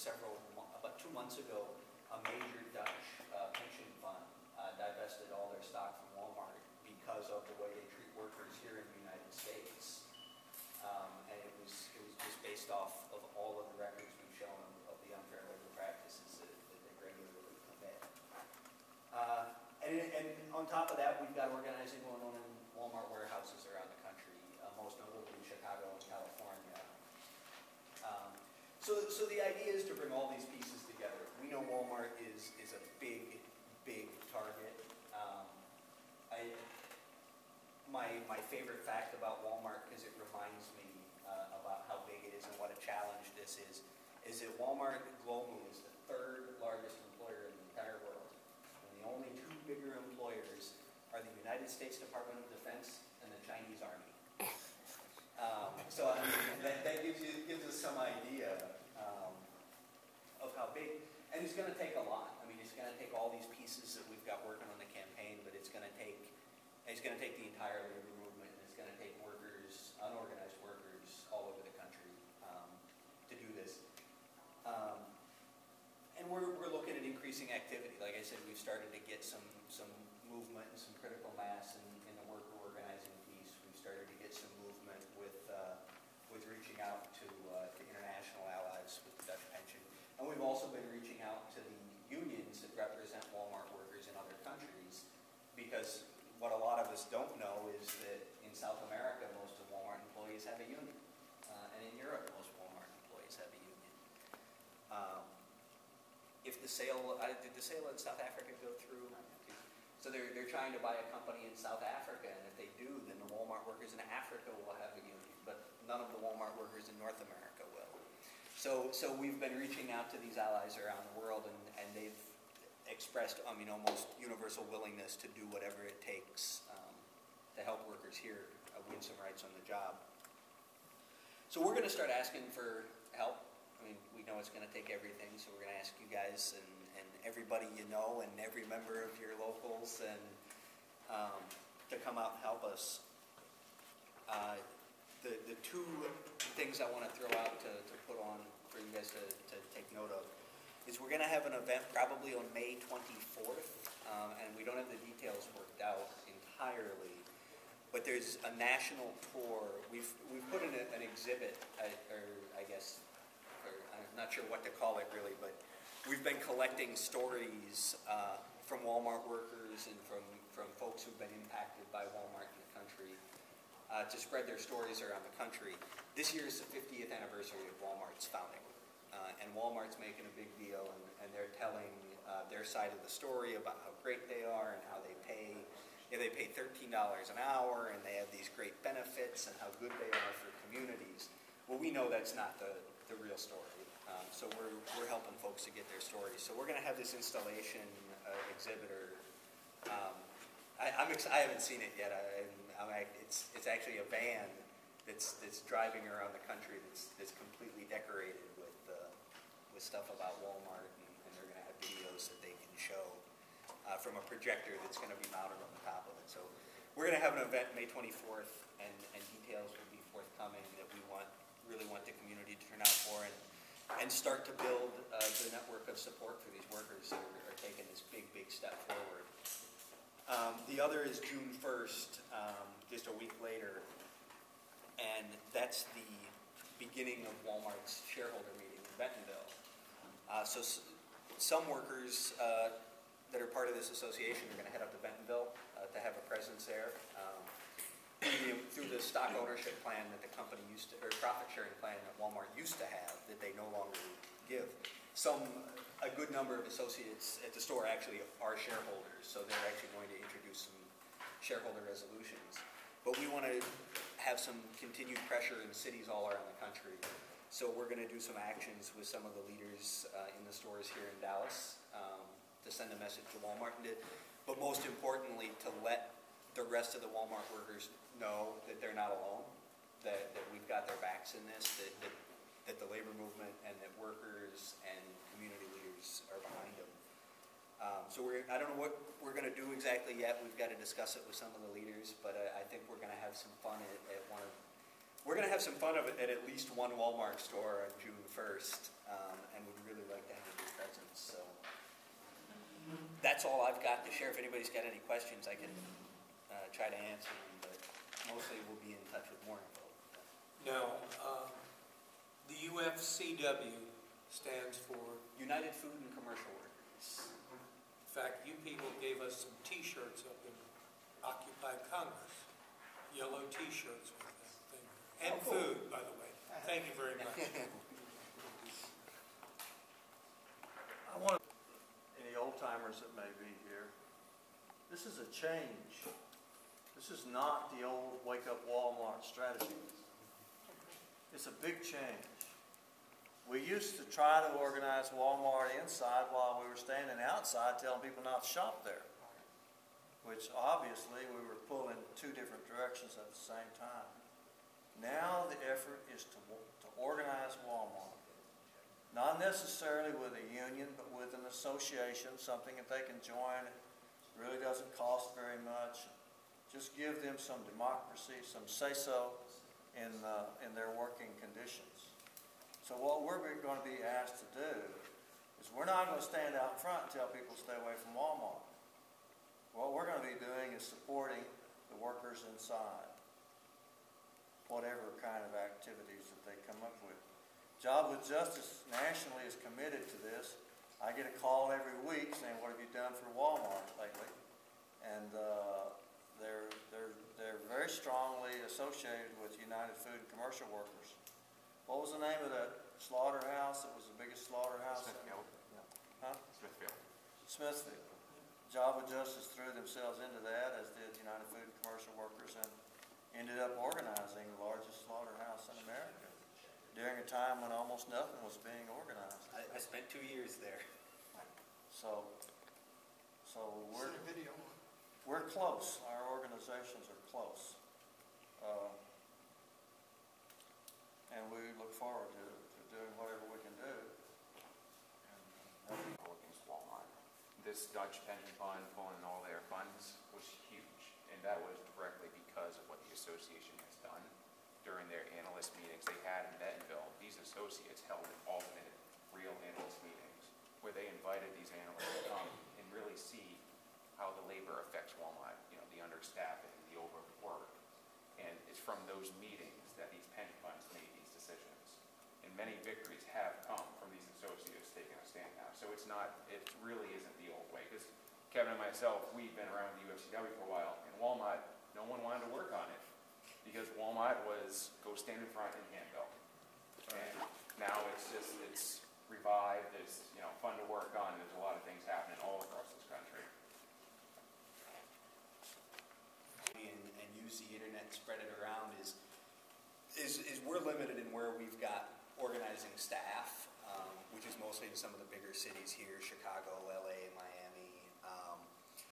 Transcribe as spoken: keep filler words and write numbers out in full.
several, about two months ago, a major Dutch uh, pension fund uh, divested all their stock from Walmart because of the way they treat workers here in the United States. Um, and it was, it was just based off of all of the records we've shown of, of the unfair labor practices that, that they regularly commit. Uh, and, and on top of that, we've got organizing going on in Walmart warehouses around the country, uh, most notably in Chicago and California. Um, so, so the idea is to bring all these pieces together. We know Walmart is, is a big, big target. Um, I, my, my favorite fact about Walmart, because it reminds me uh, about how big it is and what a challenge this is, is that Walmart globally is the third largest employer in the entire world. And the only two bigger employers are the United States Department of Defense and the Chinese Army. Um, so I mean, that, that gives, you, gives us some idea um, of how big. And it's going to take a lot. I mean, it's going to take all these pieces that we've got working on the campaign, but it's going to take it's going to take the entire labor movement, and it's going to take workers, unorganized workers, all over the country um, to do this. Um, and we're we're looking at increasing activity. Like I said, we've started to get some some movement and some critical mass in, in the worker organizing piece. We've started to get some movement with uh, with reaching out to uh, to international allies with the Dutch pension. And we've also been reaching out to the unions that represent Walmart workers in other countries, because what a lot of us don't know is that in South America, most of Walmart employees have a union. Uh, and in Europe, most Walmart employees have a union. Um, if the sale, uh, did the sale in South Africa go through? So they're, they're trying to buy a company in South Africa, and if they do, then the Walmart workers in Africa will have a union, but none of the Walmart workers in North America will. So, so we've been reaching out to these allies around the world, and, and they've expressed, I mean, almost universal willingness to do whatever it takes um, to help workers here uh, win some rights on the job. So we're going to start asking for help. I mean, we know it's going to take everything, so we're going to ask you guys and, and everybody you know and every member of your locals and um, to come out and help us. Uh, the, the two things I want to throw out to, to put on for you guys to, to take note of is we're going to have an event probably on May twenty-fourth, um, and we don't have the details worked out entirely, but there's a national tour. We've, we've put in a, an exhibit, uh, or I guess, or I'm not sure what to call it really, but we've been collecting stories uh, from Walmart workers and from, from folks who've been impacted by Walmart in the country uh, to spread their stories around the country. This year is the fiftieth anniversary of Walmart's founding. Uh, and Walmart's making a big deal, and, and they're telling uh, their side of the story about how great they are and how they pay. You know, they pay thirteen dollars an hour, and they have these great benefits, and how good they are for communities. Well, we know that's not the, the real story, um, so we're, we're helping folks to get their stories. So we're going to have this installation uh, exhibitor. Um, I, I'm ex I haven't seen it yet. I, I'm, it's, it's actually a van that's, that's driving around the country that's, that's completely decorated with with stuff about Walmart, and, and they're going to have videos that they can show uh, from a projector that's going to be mounted on the top of it. So we're going to have an event May twenty-fourth, and, and details will be forthcoming that we want really want the community to turn out for, and, and start to build uh, the network of support for these workers that are, are taking this big, big step forward. Um, the other is June first, um, just a week later, and that's the beginning of Walmart's shareholder meeting in Bentonville. Uh, so s some workers uh, that are part of this association are going to head up to Bentonville uh, to have a presence there um, through, the, through the stock ownership plan that the company used to, or profit sharing plan that Walmart used to have that they no longer give. Some, a good number of associates at the store actually are shareholders, so they're actually going to introduce some shareholder resolutions. But we want to have some continued pressure in cities all around the country. So we're going to do some actions with some of the leaders uh, in the stores here in Dallas um, to send a message to Walmart, and to, but most importantly, to let the rest of the Walmart workers know that they're not alone, that, that we've got their backs in this, that, that, that the labor movement and that workers and community leaders are behind them. Um, so we're, I don't know what we're going to do exactly yet. We've got to discuss it with some of the leaders, but I, I think we're going to have some fun at, at one of we're going to have some fun of it at at least one Wal-Mart store on June first, um, and we'd really like to have your presence. So that's all I've got to share. If anybody's got any questions, I can uh, try to answer them, but mostly we'll be in touch with more info. Now, um, the U F C W stands for? United Food and Commercial Workers. In fact, you people gave us some T-shirts up in Occupy Congress, yellow T-shirts with that thing. And oh, cool. Food, by the way. Thank you very much. I want to, any old-timers that may be here, this is a change. This is not the old wake-up Wal-Mart strategy. It's a big change. We used to try to organize Wal-Mart inside while we were standing outside telling people not to shop there, which obviously we were pulling two different directions at the same time. Now the effort is to, to organize Wal-Mart, not necessarily with a union, but with an association, something that they can join. It really doesn't cost very much. Just give them some democracy, some say-so in, uh, in their working conditions. So what we're going to be asked to do is we're not going to stand out in front and tell people to stay away from Wal-Mart. What we're going to be doing is supporting the workers inside, whatever kind of activities that they come up with. Job with Justice nationally is committed to this. I get a call every week saying, what have you done for Wal-Mart lately? And uh, they're, they're, they're very strongly associated with United Food and Commercial Workers. What was the name of that slaughterhouse that was the biggest slaughterhouse? Smithfield. Yeah. Huh? Smithfield. Smithfield. Job with Justice threw themselves into that, as did United Food and Commercial Workers, and ended up organizing the largest slaughterhouse in America during a time when almost nothing was being organized. I, I spent two years there. So, so we're, we're close. Our organizations are close. Uh, And we look forward to, to doing whatever we can do. Against Wal-Mart. This Dutch pension fund pulling all their funds was huge, and that was directly because of what the association has done during their analyst meetings they had in Bentonville. These associates held alternate real analyst meetings where they invited these analysts to come and really see how the labor affects Wal-Mart, you know, the understaffing, the overwork. And it's from those meetings that these pension funds made these decisions. And many victories have come from these associates taking a stand now. So it's not, it really isn't the old way. Because Kevin and myself, we've been around the U F C W for a while, and Wal-Mart, no one wanted to work on it. Because Wal-Mart was go stand in front and handbill. And now it's just, it's revived, it's, you know, fun to work on, and there's a lot of things happening all across this country. And, and use the internet and spread it around is Is, is we're limited in where we've got organizing staff, um, which is mostly in some of the bigger cities here, Chicago, L A, Miami.